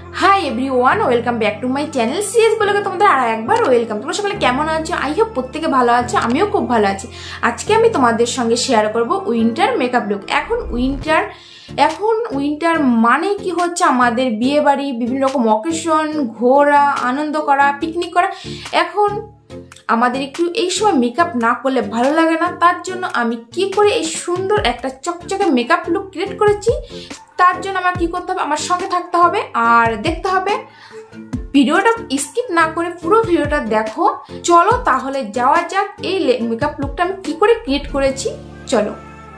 High everyone, welcome back to my channel CS ব্লগে তোমাদের আর একবার ওয়েলকাম। তোমরা সকলে কেমন আছো? আই হোপ প্রত্যেকে ভালো আছো, আমিও খুব ভালো আছি। আজকে আমি তোমাদের সঙ্গে শেয়ার করব উইন্টার মেকআপ লুক। এখন উইন্টার মানে কি হচ্ছে আমাদের বিয়ে বাড়ি, বিভিন্ন রকম অকেশন, ঘোরা, আনন্দ করা, পিকনিক করা। এখন আমাদের একটু এই সময় মেকআপ না করলে ভালো লাগে না। তার জন্য আমি কি করে এই সুন্দর একটা চকচকে মেকআপ লুক ক্রিয়েট করেছি, তার জন্য আমার কি করতে হবে, আমার সঙ্গে থাকতে হবে আর দেখতে হবে। ভিডিওটা স্কিপ না করে পুরো ভিডিওটা দেখো। চলো তাহলে যাওয়া যাক এই মেকআপ লুকটা আমি কি করে ক্রিয়েট করেছি। চলো,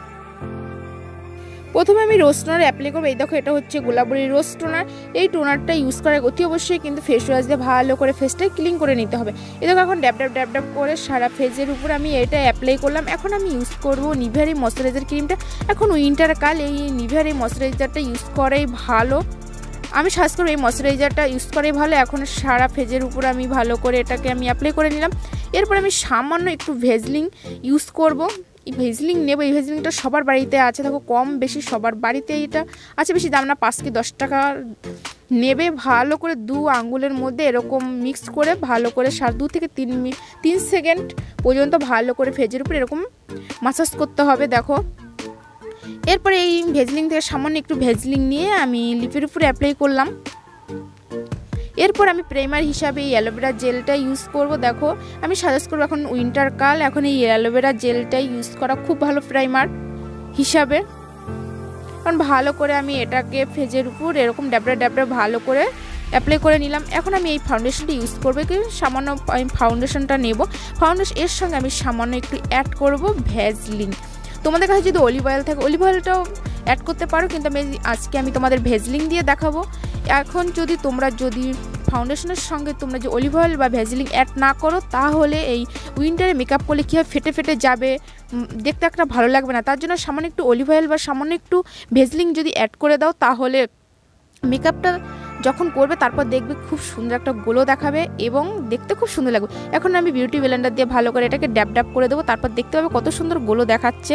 প্রথমে আমি রোজ টোনার অ্যাপ্লাই করবো। এই দেখো, এটা হচ্ছে গোলাপরি রোজ টোনার। এই টোনারটা ইউজ করার অতি অবশ্যই কিন্তু ফেস ওয়াশ দিয়ে ভালো করে ফেসটা ক্লিন করে নিতে হবে। এই দেখো, এখন ড্যাব ড্যাব করে সারা ফেসের উপর আমি এটা অ্যাপ্লাই করলাম। এখন আমি ইউজ করবো নিভিয়ার এই ময়শ্চারাইজার ক্রিমটা। এখন উইন্টার কাল এই নিভিয়ার এই ময়শ্চারাইজারটা ইউজ করাই ভালো। আমি সাজেস্ট করবো এই ময়শ্চারাইজারটা ইউজ করাই ভালো। এখন সারা ফেসের উপর আমি ভালো করে এটাকে আমি অ্যাপ্লাই করে নিলাম। এরপর আমি সামান্য একটু ভেজলিং ইউজ করবো। এই ভেজলিং নেবো। এই ভেজলিংটা সবার বাড়িতে আছে, দেখো কম বেশি সবার বাড়িতে এটা আছে। বেশি দাম না, 5 কি 10 টাকা নেবে। ভালো করে 2 আঙ্গুলের মধ্যে এরকম মিক্স করে ভালো করে 2 থেকে 3 সেকেন্ড পর্যন্ত ভালো করে ফেজের উপর এরকম মাসাজ করতে হবে। দেখো, এরপরে এই ভেজলিং থেকে সামান্য একটু ভেজলিং নিয়ে আমি লিপের উপরে অ্যাপ্লাই করলাম। এরপর আমি প্রাইমার হিসাবে এই অ্যালোভেরা জেলটা ইউজ করব। দেখো, আমি সাজেস্ট করবো এখন উইন্টার কাল, এখন এই অ্যালোভেরা জেলটাই ইউজ করা খুব ভালো প্রাইমার হিসাবে। কারণ ভালো করে আমি এটাকে ফেজের উপর এরকম ড্যাবড়া ভালো করে অ্যাপ্লাই করে নিলাম। এখন আমি এই ফাউন্ডেশনটা ইউজ করবো। সামান্য আমি ফাউন্ডেশনটা নেব। এর সঙ্গে আমি সামান্য একটু অ্যাড করব ভেজলিং। তোমাদের কাছে যদি অলিভ অয়েল থাকে অলিভ অয়েলটাও অ্যাড করতে পারো, কিন্তু আজকে আমি তোমাদের ভেজলিং দিয়ে দেখাবো। এখন তোমরা যদি ফাউন্ডেশনের সঙ্গে তোমরা যে অলিভ অয়েল বা ভেজলিং অ্যাড না করো, তাহলে এই উইন্টারে মেকআপ করলে কী হয়, ফেটে যাবে, দেখতে একটা ভালো লাগবে না। তার জন্য সামান্য একটু অলিভ অয়েল বা সামান্য একটু ভেজলিং যদি অ্যাড করে দাও, তাহলে মেকআপটা যখন করবে তারপর দেখবে খুব সুন্দর একটা গ্লো দেখাবে এবং দেখতে খুব সুন্দর লাগবে। এখন আমি বিউটি ব্লেন্ডার দিয়ে ভালো করে এটাকে ড্যাব করে দেবো। তারপর দেখতে পাবে কত সুন্দর গ্লো দেখাচ্ছে।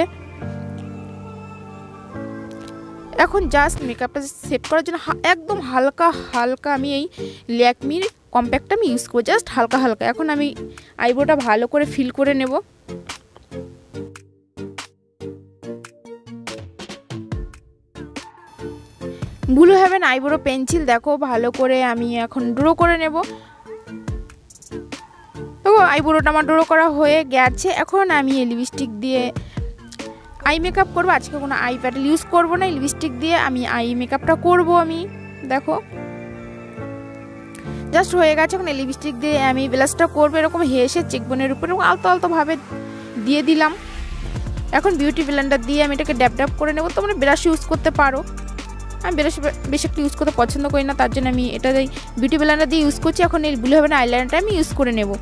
এখন জাস্ট মেকআপটা সেট করার জন্য একদম হালকা আমি এই ল্যাকমির কম্প্যাক্টটা আমি ইউজ করবো, জাস্ট হালকা। এখন আমি আইব্রোটা ভালো করে ফিল করে নেব। ব্লু হেভেন আইব্রো পেন্সিল দেখো ভালো করে আমি এখন ড্র করে নেব। দেখো, আইব্রোটা আমার ড্র করা হয়ে গেছে। এখন আমি এই লিপস্টিক দিয়ে আই মেকআপ করবো। আজকে কোনো আই প্যাডেল ইউজ করবো না, লিপস্টিক দিয়ে আমি আই মেকআপটা করবো। আমি দেখো জাস্ট হয়ে গেছে। এখন এই লিপস্টিক দিয়ে আমি ব্লাশটা করবো এরকম হেসে চেকবোনের উপরে আলতো ভাবে দিয়ে দিলাম। এখন বিউটি ব্লেন্ডার দিয়ে আমি এটাকে ড্যাব করে নেবো। তোমরা ব্রাশ ইউজ করতে পারো, আমি ব্রাশ বেশি একটু ইউজ করতে পছন্দ করি না, তার জন্য আমি এটা বিউটি ব্লেন্ডার দিয়ে ইউজ করছি। এখন এই ব্লু হেভেন আইলাইনারটা আমি ইউজ করে নেব।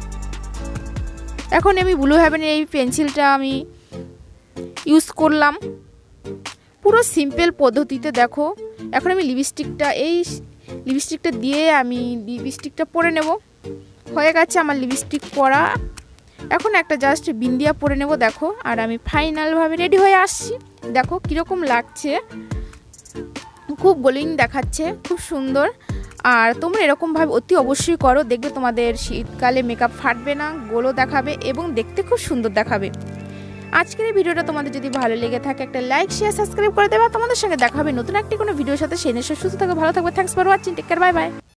এখন আমি ব্লু হেভেনের এই পেন্সিলটা আমি ইউজ করলাম পুরো সিম্পল পদ্ধতিতে। দেখো, এখন আমি লিপস্টিকটা দিয়ে আমি লিপস্টিকটা পরে নেব। হয়ে গেছে আমার লিপস্টিক পরা। এখন একটা জাস্ট বিন্দিয়া পরে নেব। দেখো, আর আমি ফাইনালভাবে রেডি হয়ে আসছি। দেখো কীরকম লাগছে, খুব গ্লোয়িং দেখাচ্ছে, খুব সুন্দর। আর তোমরা এরকমভাবে অতি অবশ্যই করো, দেখবে তোমাদের শীতকালে মেকআপ ফাটবে না, গ্লো দেখাবে এবং দেখতে খুব সুন্দর দেখাবে। আজকের এই ভিডিওটা তোমাদের যদি ভালো লেগে থাকে একটা লাইক শেয়ার সাবস্ক্রাইব করে দেবা। তোমাদের সঙ্গে দেখা হবে নতুন একটি কোনো ভিডিওর সাথে। সেই নিয়ে সুস্থ থাকবে, ভালো থাকবে। Thanks for watching, take care, bye by.